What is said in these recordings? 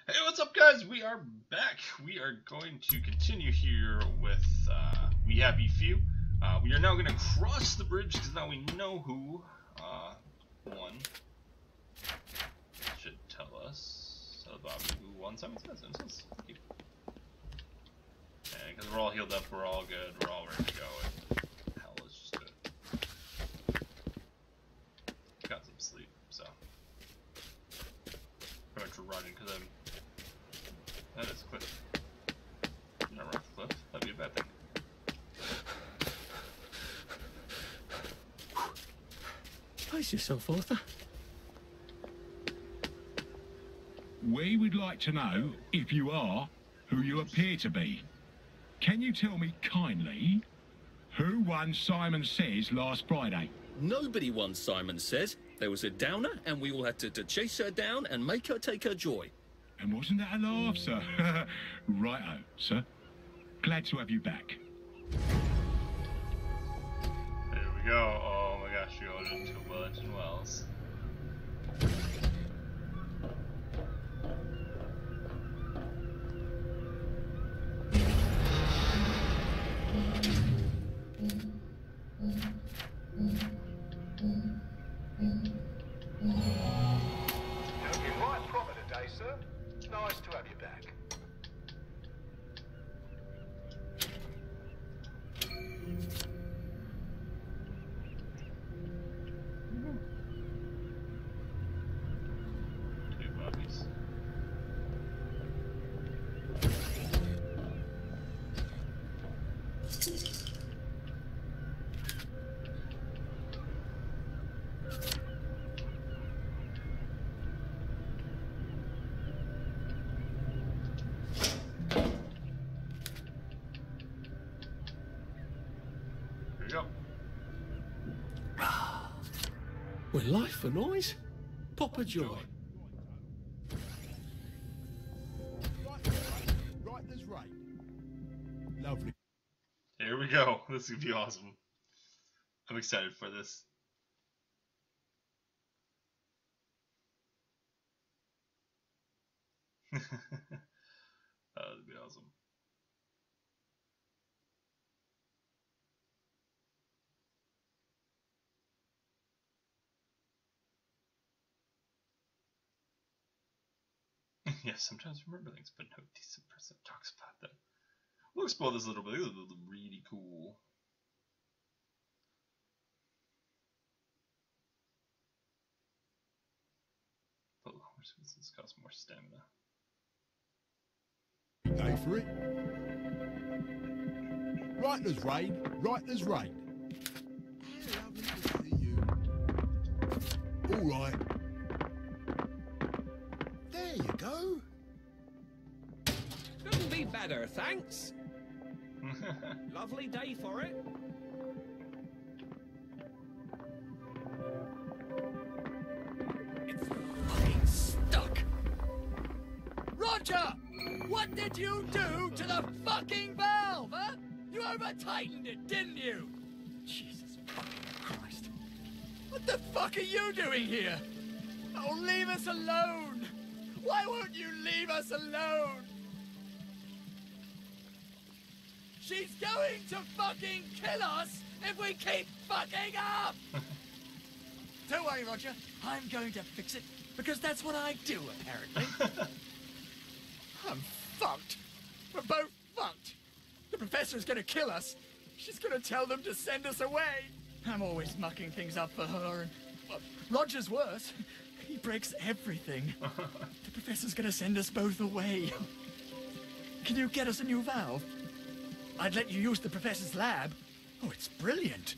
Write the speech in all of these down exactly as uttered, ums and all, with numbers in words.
Hey, what's up, guys? We are back. We are going to continue here with uh, We Happy Few. Uh, we are now going to cross the bridge because now we know who uh, won. Should tell us about who won. Simon says, and says, thank you. Because we're all healed up, we're all good, we're all ready to go. And hell, let's just do it. Got some sleep, so. Pretty much running because I'm. That is a cliff. Not run off the cliff. That'd be a bad thing. Pace yourself, Arthur. We would like to know, if you are, who you appear to be. Can you tell me kindly who won Simon Says last Friday? Nobody won, Simon Says. There was a downer, and we all had to, to chase her down and make her take her joy. And wasn't that a laugh, sir? Righto, sir. Glad to have you back. There we go. Oh my gosh, we go into Wellington Wells. Looking right proper today, sir. Nice to have you back. Two puppies. Here we go. With life for noise, Papa Joy. Right as right. Lovely. Here we go. This is gonna be awesome. I'm excited for this. That would be awesome. Yeah, sometimes remember things, but no decent person talks about them. We'll explore this a little bit. This is really cool. But horses cost more stamina. Day for it. Right as rain. Right as rain. Lovely to see you. All right. There you go. Couldn't be better, thanks. Lovely day for it. It's fucking stuck. Roger! What did you do to the fucking valve, huh? You over-tightened it, didn't you? Jesus fucking Christ. What the fuck are you doing here? Oh, leave us alone! Why won't you leave us alone? She's going to fucking kill us if we keep fucking up! Don't worry, Roger. I'm going to fix it, because that's what I do, apparently. I'm fucked. We're both fucked. The professor's gonna kill us. She's gonna tell them to send us away. I'm always mucking things up for her, and well, Roger's worse. He breaks everything. The professor's gonna send us both away. Can you get us a new valve? I'd let you use the professor's lab. Oh, it's brilliant.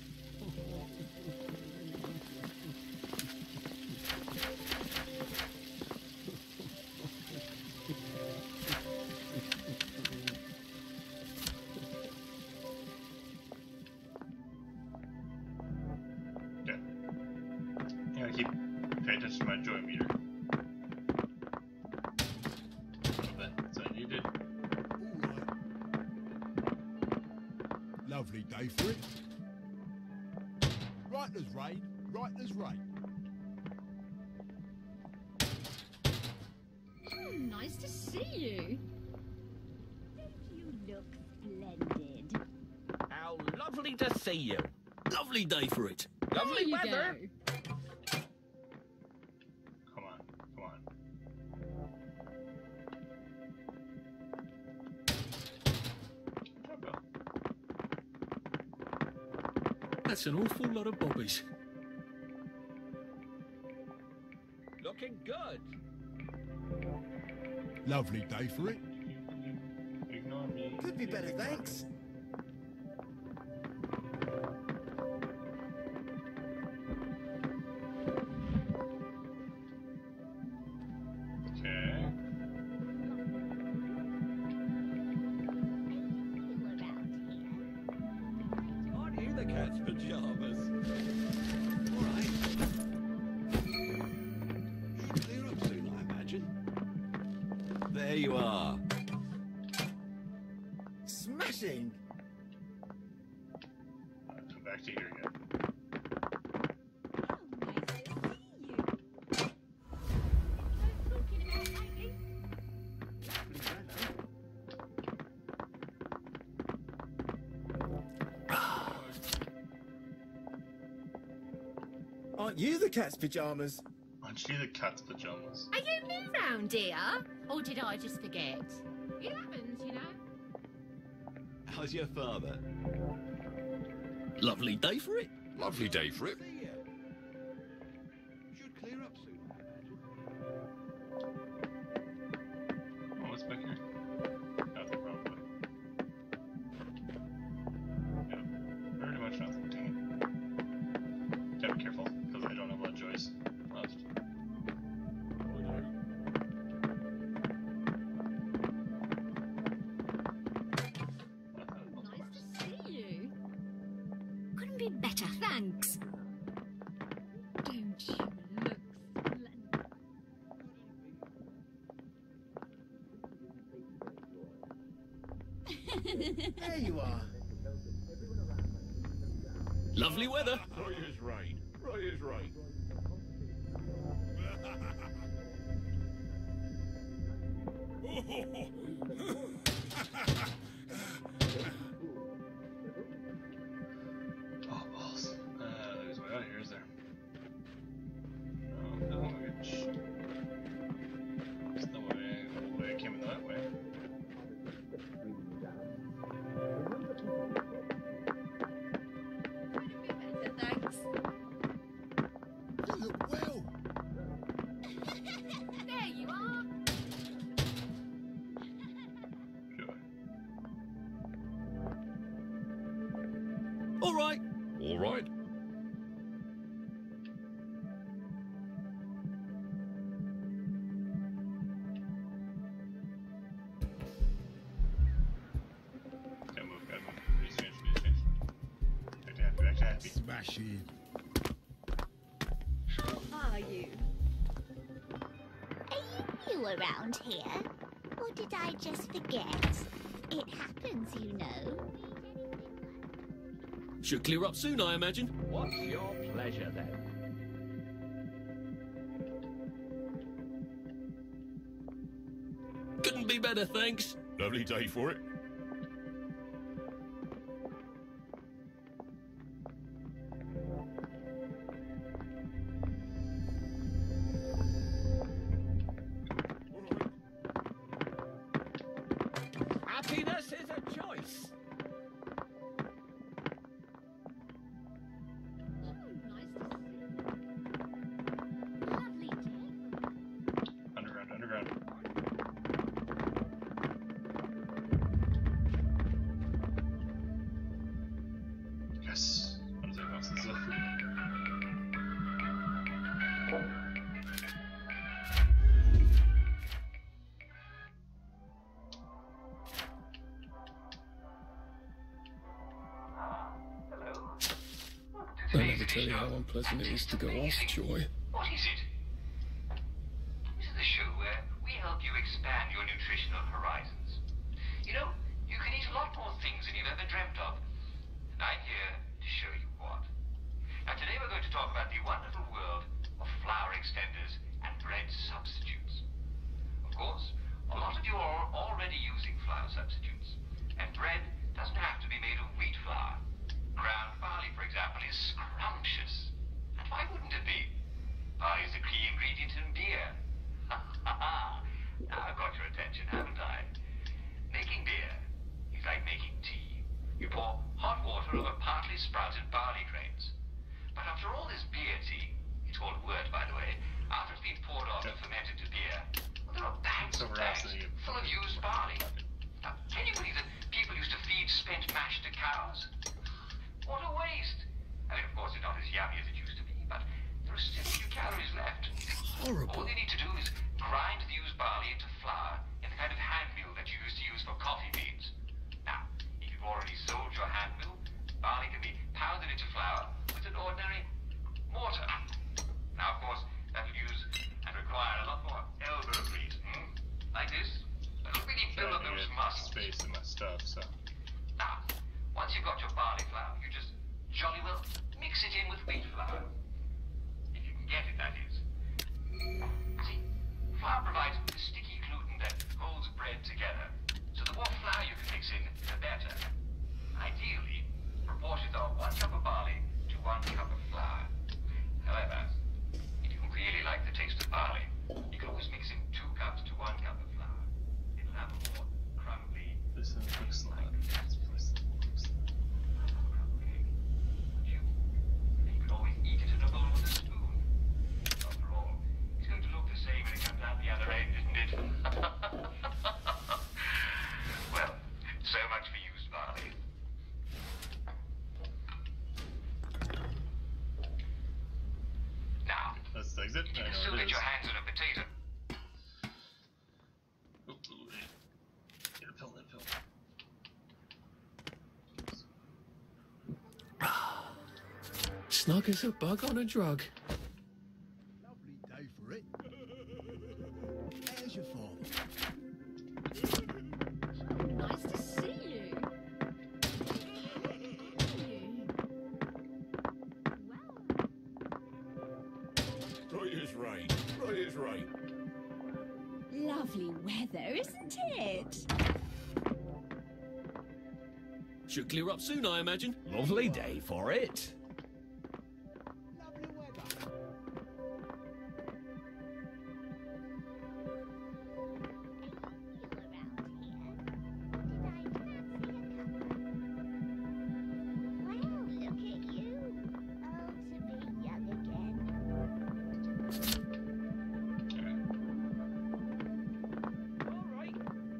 Okay. I gotta keep paying attention to my joy meter. A little bit. That's what I needed. All right. Lovely day for it. Right as rain. Right as rain. Hmm, see you. Don't you look splendid? How lovely to see you. Lovely day for it. Lovely There you weather. go. Come on, come on. Good job, Bill. That's an awful lot of bobbies. Looking good. Lovely day for it. Ignore me. Could be better, thanks. Okay. Aren't you the cat's pajamas? All right. Should clear up soon, I imagine. There you are. Smashing! Alright, come back to here again. Oh, nice to see you. Don't talking about lately. Aren't you the cat's pajamas? Aren't you the cat's pajamas? Are you new round here? Or did I just forget? It happens, you know. How's your father? Lovely day for it. Lovely day for it. See ya. Should clear up soon, I imagine. Oh, what's back here? Nothing, probably. Yeah, pretty much nothing. Dang it. Gotta be careful, because I don't have a lot of joys left. Nice to see you. Couldn't be better, thanks. Don't you look splendid? There you are. Lovely weather. Right as rain. Right as rain. Oh, balls. Uh, there's way out here, is there? No, no, it's... It's the way, the way I came in that way. Thanks. You look well. There you are. Joy. All right. All right. Gotta move, gotta move. Please change, please change. Back to happy, back to happy. Smashing. How are you? Are you new around here? Or did I just forget? It happens, you know. Should clear up soon, I imagine. What's your pleasure then? Couldn't be better, thanks. Lovely day for it. Happiness is a choice. Oh, nice to see you. Lovely day. Underground, underground. Yes. What is that mouse? This is a... I'll never tell you how unpleasant it is to go off, Joy. What is it? This is the show where we help you expand your nutritional horizons. You know, you can eat a lot more things than you've ever dreamt of. And I'm here to show you what. Now today we're going to talk about the wonderful world of flour extenders and bread substitutes. Of course, a lot of your you're already using flour substitutes, and bread doesn't have to be made of wheat flour. Ground barley, for example, is scrumptious. And why wouldn't it be? Barley is a key ingredient in beer. Ha ha ha! Now I've got your attention, haven't I? Making beer is like making tea. You pour hot water over partly sprouted barley grains. But after all this beer tea, it's all a word, by the way, after it's been poured off and fermented to beer, well, there are bags and bags full of used barley. Now, can you believe that people used to feed spent mash to cows? What a waste! I mean, of course, it's not as yummy as it used to be, but there are still a few calories left. Horrible. All they need to do is grind the used barley into flour in the kind of hand mill that you used to use for coffee beans. Now, if you've already sold your hand mill, barley can be pounded into flour with an ordinary mortar. Now, of course, that will use and require a lot more elbow grease. Hmm? Like this. That'll really build up those muscles. Space in my stuff, so. Now, once you've got your barley flour, you just jolly well mix it in with wheat flour. If you can get it, that is. See, flour provides the sticky gluten that holds bread together. So the more flour you can mix in, the better. Ideally, proportions are one cup of barley to one cup of flour. However, if you really like the taste of barley, you can always mix in two cups to one cup of flour. It'll have a more crumbly. This looks like. You, you can always eat it in a bowl with a spoon. After all, it's going to look the same when it comes out the other end, isn't it? Well, so much for used barley. Now, Let's exit. you I can know still it get is. your hands on a potato. Ooh, ooh, wait. Get a pill, that pill. Snug as a bug on a drug. Lovely day for it. How's your father? Nice to see you. Well, Right as rain. Right as rain. Lovely weather, isn't it? Should clear up soon, I imagine. Lovely day for it. Lovely weather. Well, look at you. Oh, to be young again. All right.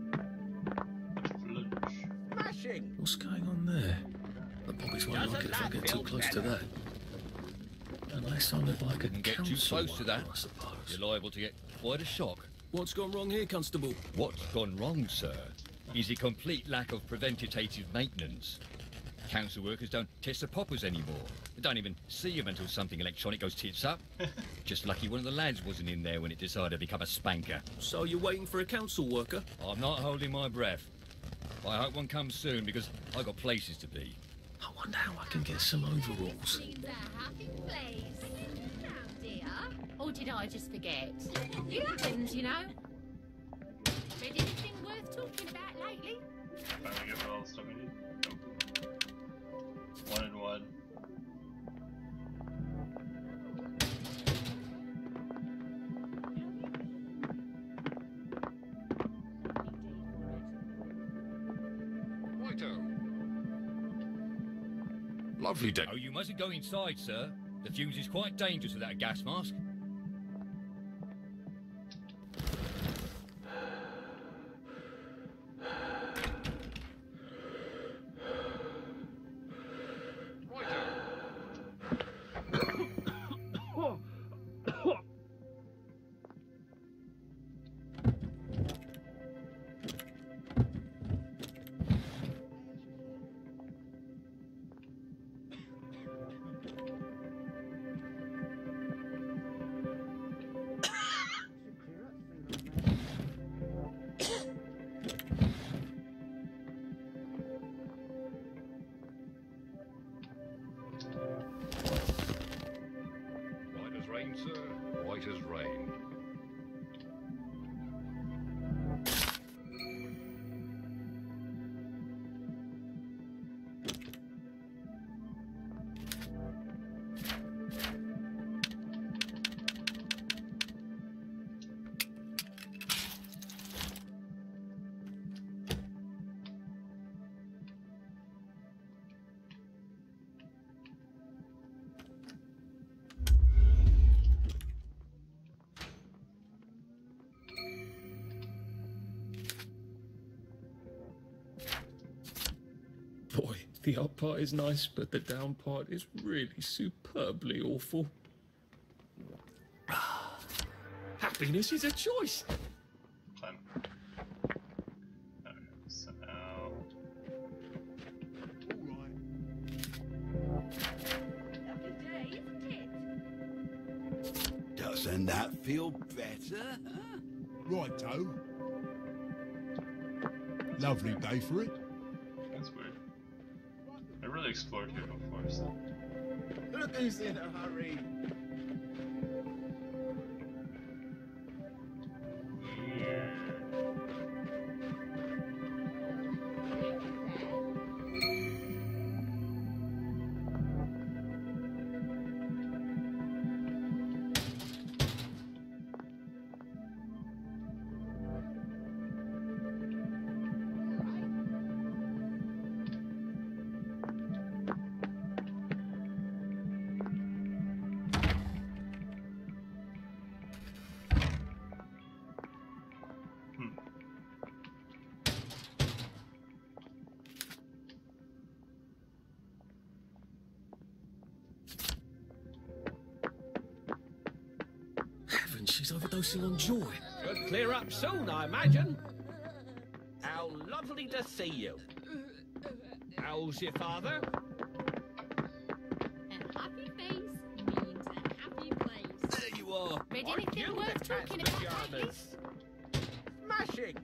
Flunch. Smashing. What's going on there? The bobbies won't Doesn't like it if I that get too feel close to better? that. Unless I look like a Couldn't get too council close to that. worker, I suppose. You're liable to get quite a shock. What's gone wrong here, Constable? What's gone wrong, sir, is a complete lack of preventative maintenance. Council workers don't test the poppers anymore. They don't even see them until something electronic goes tits up. Just lucky one of the lads wasn't in there when it decided to become a spanker. So you're waiting for a council worker? I'm not holding my breath. I hope one comes soon because I've got places to be. I wonder how I can get some overalls. seems a happy place. Now, dear. Or did I just forget? You haven't, you know. Read anything worth talking about lately? Finally get all the stuff we need. Nope. One and one. Righto. Lovely day. Oh, you mustn't go inside, sir. The fuse is quite dangerous without a gas mask. The up part is nice, but the down part is really superbly awful. Happiness is a choice. Climb. Okay, so now. Doesn't that feel better? Huh? Righto. Lovely day for it. That's weird. I really explored here before, so. Look who's in a hurry. She's overdosing on joy. Should clear up soon, I imagine. How lovely to see you. How's your father? A happy face means a happy place. There you are. Read Aren't anything you worth the talking cat's about lately? pajamas? Smashing.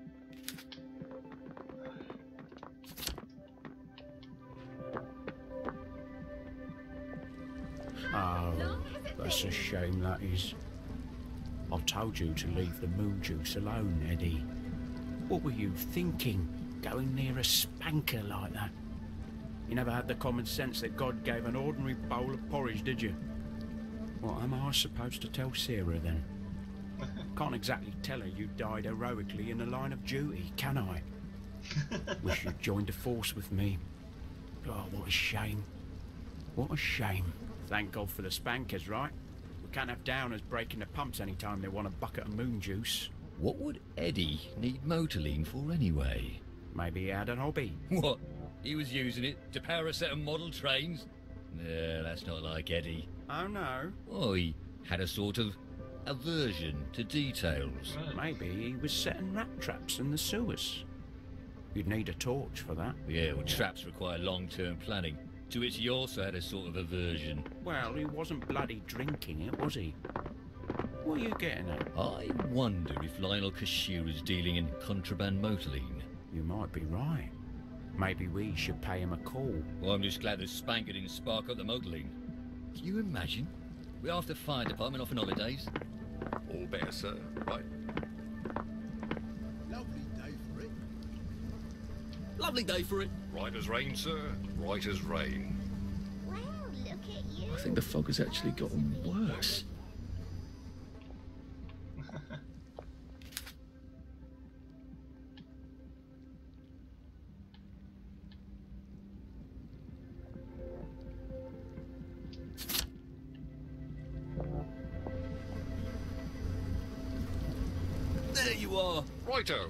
Oh, that's a shame, that is. I told you to leave the moon juice alone, Eddie. What were you thinking, going near a spanker like that? You never had the common sense that God gave an ordinary bowl of porridge, did you? What am I supposed to tell Sarah, then? Can't exactly tell her you died heroically in the line of duty, can I? Wish you'd joined the force with me. Oh, what a shame. What a shame. Thank God for the spankers, right? We can't have downers breaking the pumps any time they want a bucket of moon juice. What would Eddie need motorline for anyway? Maybe he had an hobby. What? He was using it to power a set of model trains? No, that's not like Eddie. Oh, no? Oh, he had a sort of aversion to details. Maybe he was setting rat traps in the sewers. You'd need a torch for that. Yeah, well, traps require long-term planning, to which he also had a sort of aversion. Well, he wasn't bloody drinking it, was he? What are you getting at? I wonder if Lionel Cashew is dealing in contraband motorline. You might be right. Maybe we should pay him a call. Well, I'm just glad the spanker didn't spark up the motorline. Can you imagine? We're off the fire department off on holidays. All better, sir. Right. Lovely day for it. Lovely day for it. Right as rain, sir. Right as rain. Well, look at you. I think the fog has actually gotten worse. There you are. Righto.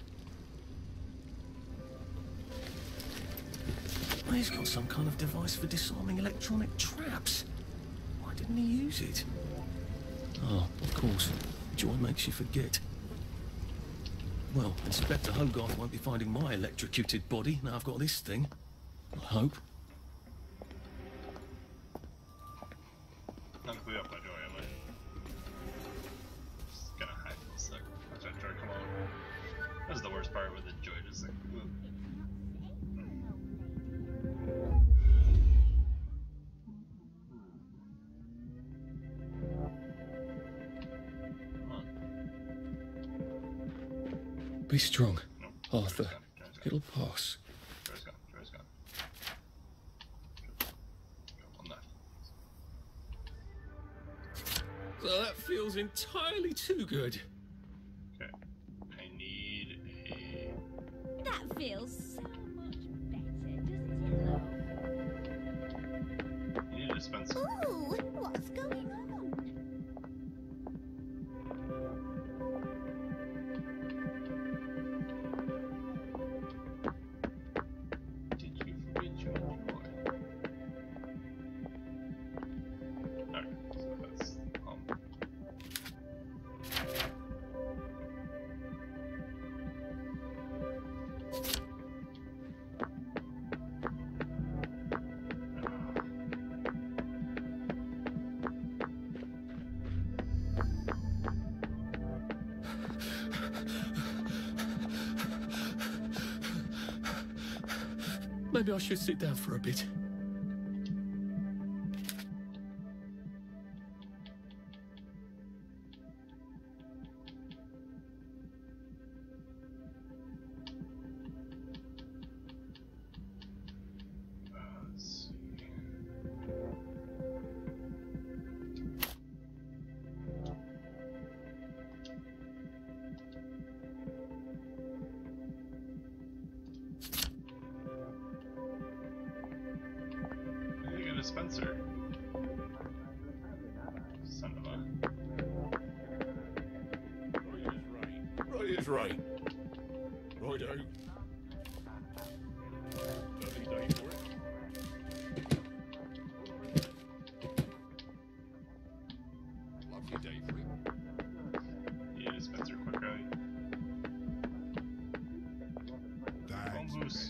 Well, he's got some kind of device for disarming electronic traps. Why didn't he use it? Oh, of course. Joy makes you forget. Well, Inspector Hogarth won't be finding my electrocuted body now I've got this thing. I hope. Not clear up my joy, am I? Just gonna hide for a sec. As I try to come on. That's the worst part with the joy, just like, ooh. Be strong, Nope. Arthur. Joy's gone. Joy's It'll pass. gone. Joy's gone. Joy's gone. Go on that. So that feels entirely too good. Okay. I need a. That feels so much better, doesn't it, love? I need a dispenser. Ooh, what's going on? Did you forget Maybe I should sit down for a bit. Dispenser. Son of a. Right is right. Righto. Lovely day for it. Lovely day for it. Yeah, dispenser quick early. Thanks. Boost.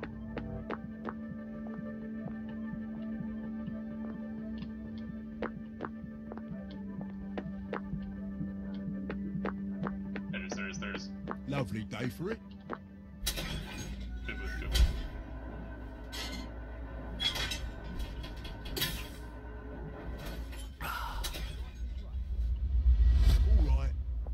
Lovely day for it. Good move, good All right.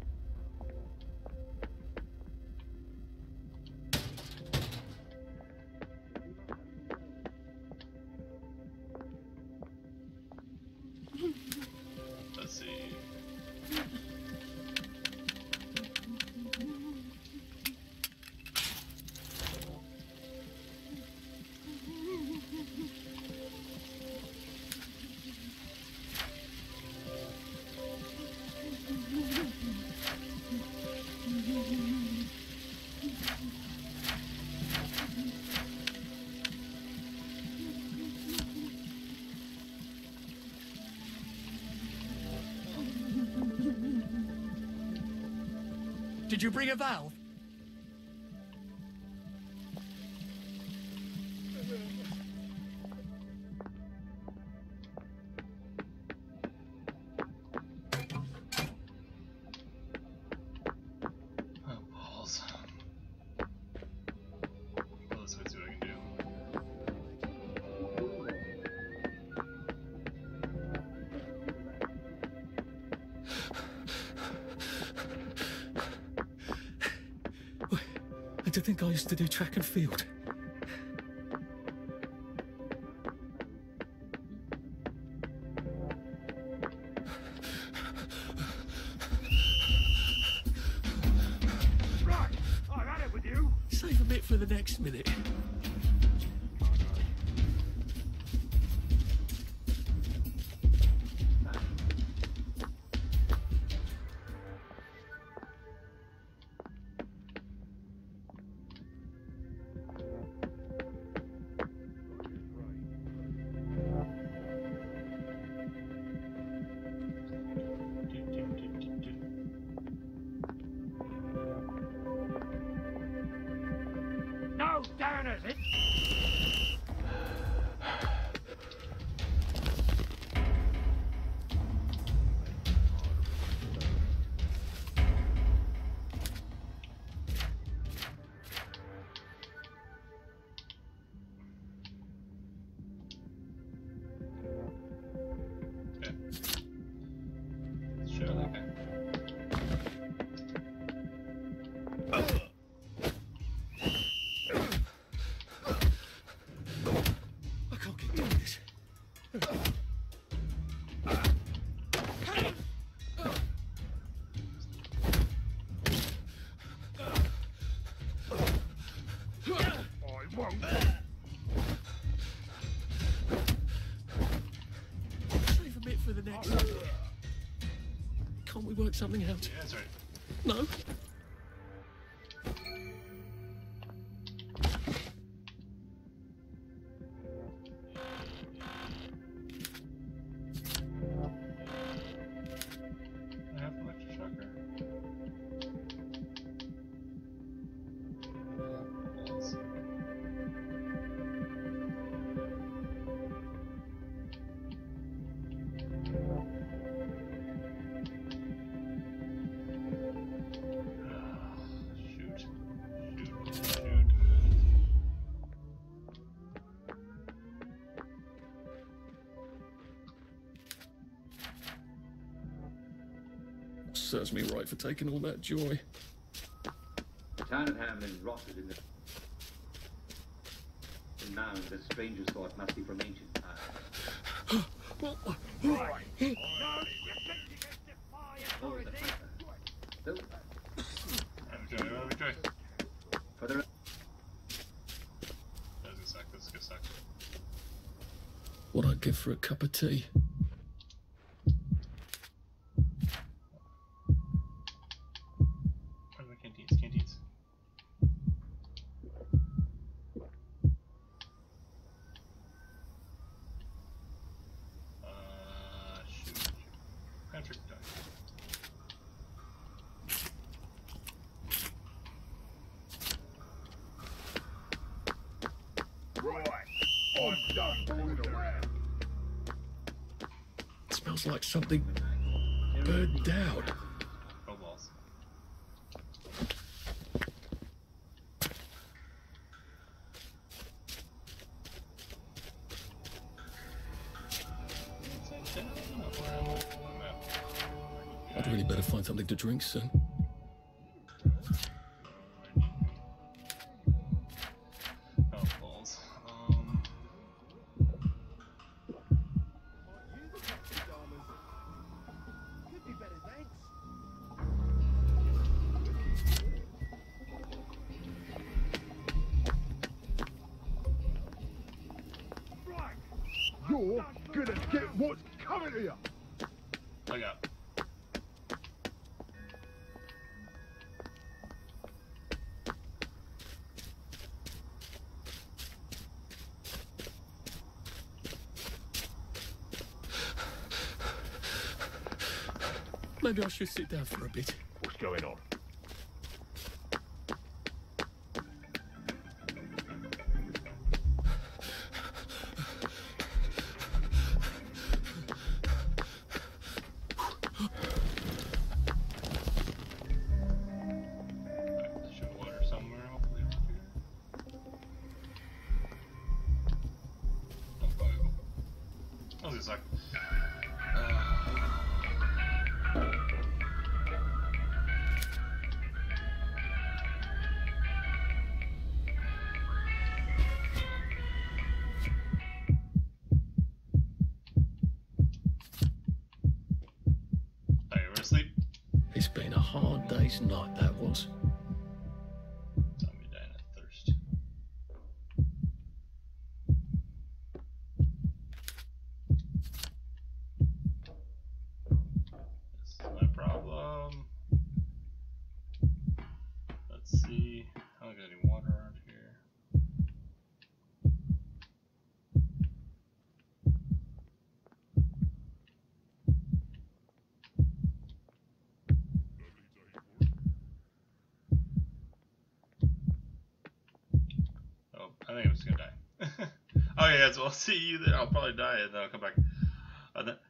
Let's see. Did you bring a valve? Oh, balls. Well, let's wait, see what I can do. To think I used to do track and field. Right, I've had it with you. Save a bit for the next minute. No downers, it. Sure, okay. I can't keep doing this. I won't. Save a bit for the next. Can't we work something out? Yeah, that's right. No? I have an electroshocker. Let's see. serves me right for taking all that joy. The town of Hamlin rotted in the... The mound that strangers thought must be from ancient times. Right. Oh, the hunter. So, Enjoy, enjoy. for the... That's a sec, that's a good sec. What I'd give for a cup of tea. Where's my canteens? Canteens. Uh, shoot. Patrick died. Right. I'm done fooling around. It smells like something burned down. Oh balls. I'd really better find something to drink soon. Oh balls. Um. Could be better, thanks. Right. You're gonna get what's coming to you. Look out. Maybe I should sit down for a bit. What's going on? Should water somewhere, hopefully around here. Oh, go, go. That was a sec. Uh, Are you ever asleep? It's been a hard day's night, that was. Tell me dying of thirst. This is my problem. Let's see. I don't got any water around here. Oh, I think I'm just gonna die. Okay, guys, well, I'll see you there. I'll probably die and then I'll come back. Uh, then,